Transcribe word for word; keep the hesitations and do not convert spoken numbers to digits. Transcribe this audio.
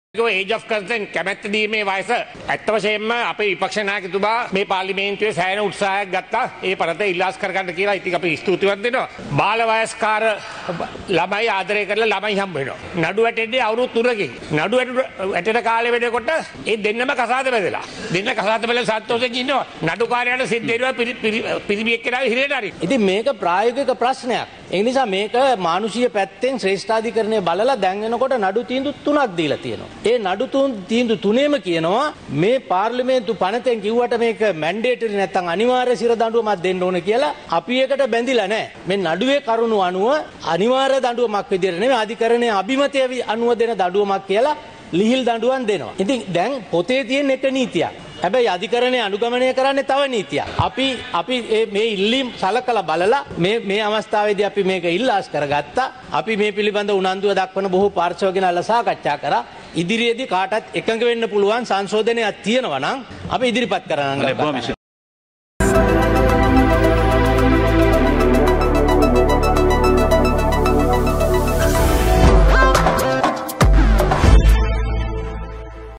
Age of කන්සන්ට් කැමැත්ත දීමේ වයස ඇත්ත වශයෙන්ම අපේ විපක්ෂ නායකතුමා මේ පාර්ලිමේන්තුවේ සෑහෙන උත්සාහයක් ගත්තා ඒ පනත ඉල්ලාස් කරගන්න කියලා. ඉතින් අපි ස්තුතිවන්ත වෙනවා. බාල වයස්කාර ළමයි ආදරය කරලා ළමයි හම්බ වෙනවා. නඩු වැටෙන්නේ අවුරුදු තුනකින්. නඩු වැටෙන කාලේ වෙනකොට ඒ දෙන්නම කසාද බැඳලා. දෙන්න කසාද බැලලා සන්තෝෂයෙන් ඉන්නවා. නඩුකාරයාට සිද්ධ වෙනවා පිරිමි එක්කෙනා හිරේට හරි. ඉතින් මේක ප්‍රායෝගික ප්‍රශ්නයක්. ඒ නිසා මේක මානුෂීය පැත්තෙන් ශ්‍රේෂ්ඨාධිකරණය බලලා දැන් වෙනකොට නඩු තීන්දුව තුනක් දීලා තියෙනවා. ඒ නඩු තීන්දුව තුනේම කියනවා මේ පාර්ලිමේන්තු පනතෙන් කිව්වට මේක මැන්ඩේටරි නැත්නම් අනිවාර්ය සිර දඬුවමක් දෙන්න ඕන කියලා අපි ඒකට බැඳිලා නැහැ. මේ නඩුවේ කරුණු අනුව අනිවාර්ය දඬුවමක් විදියට නෙමෙයි අධිකරණයේ අභිමතය අනුව දෙන දඬුවමක් කියලා ලිහිල් දඬුවම් දෙනවා. ඉතින් දැන් පොතේ තියෙන එක නීතියක්. හැබැයි අධිකරණය අනුගමනය කරන්නේ තව නීතියක්. අපි අපි මේ ඉල්ලීම් සලකලා බලලා මේ මේ අවස්ථාවේදී අපි මේක ඉල්ලාස් කරගත්තා. අපි මේ පිළිබඳ උනන්දුව දක්වන බොහෝ පාර්ශ්ව ගෙනල්ලා සාකච්ඡා කරා. ඉදිරියේදී කාටත් එකඟ වෙන්න පුළුවන් සංශෝධනයක් තියෙනවා නම් අපි ඉදිරිපත් කරන්න.